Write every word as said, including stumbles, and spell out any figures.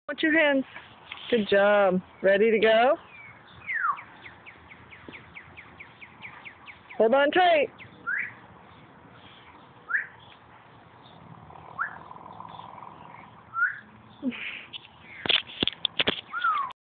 Watch your hands. Good job. Ready to go? Hold on tight.